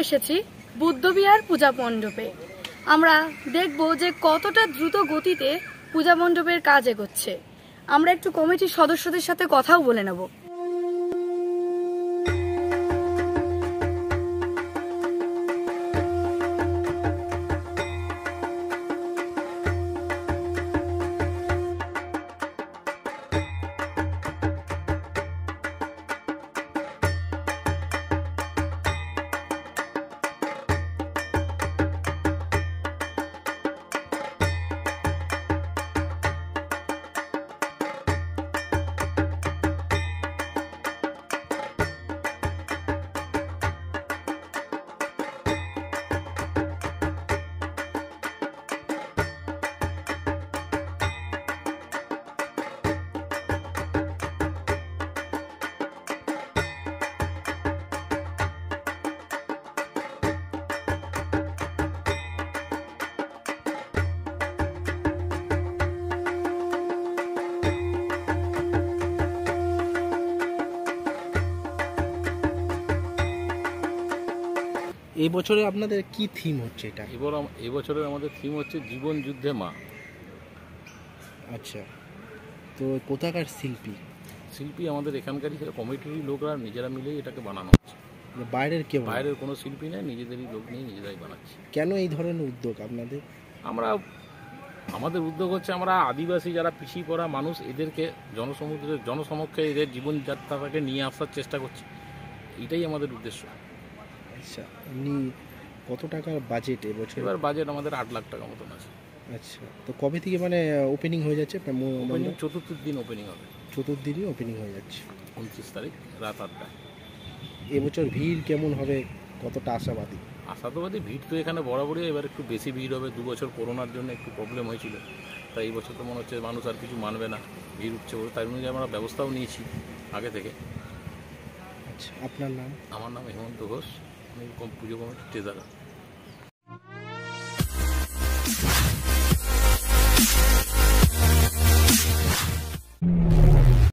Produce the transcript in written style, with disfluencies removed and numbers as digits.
এসেছি বুদ্ধবিহার পূজা মণ্ডপে। আমরা দেখব যে কতটা দ্রুত গতিতে পূজা মণ্ডপের কাজ এগোচ্ছে। আমরা একটু কমিটির সদস্যদের সাথে কথাও বলে নেব। এই বছরে আপনাদের কি থিম হচ্ছে এটা? এই বছরের আমাদের থিম হচ্ছে জীবন যুদ্ধে মা। আচ্ছা, তো কোথাকার শিল্পী? আমাদের এখানকারই কমিটির লোকরা নিজেরা মিলেই এটাকে বানানো হচ্ছে। বাইরের কোনো শিল্পী নেই, নিজেদেরই লোক নিয়ে নিজেরাই বানাচ্ছে। কেন এই ধরনের উদ্যোগ আপনাদের? আমাদের উদ্যোগ হচ্ছে আমরা আদিবাসী যারা পিছিয়ে পড়া মানুষ, এদেরকে জনসমক্ষে এদের জীবনযাত্রাটাকে নিয়ে আসার চেষ্টা করছি। এটাই আমাদের উদ্দেশ্য। আচ্ছা, এমনি কত টাকার বাজেট এবছর? এবার বাজেট আমাদের 8 লাখ টাকা মতন আছে। আচ্ছা, তো কবে থেকে ওপেনিং হয়ে যাচ্ছে? চতুর্থ দিন ওপেনিং হবে। চতুর্দিনই ওপেনিং হয়ে যাচ্ছে 29 তারিখ রাত 8টায়। এবছর ভিড় কেমন হবে, কতটা আশাবাদী? ভিড় তো এখানে বরাবরই, এবার একটু বেশি ভিড় হবে। 2 বছর করোনার জন্য একটু প্রবলেম হয়েছিল, তাই এই বছর তো মনে হচ্ছে মানুষ আর কিছু মানবে না, ভিড় উঠছে বলে। তাই অনুযায়ী আমরা ব্যবস্থাও নিয়েছি আগে থেকে। আচ্ছা, আপনার নাম? আমার নাম হেমন্ত ঘোষ, আমি পুজো কমিটির ট্রেজারার।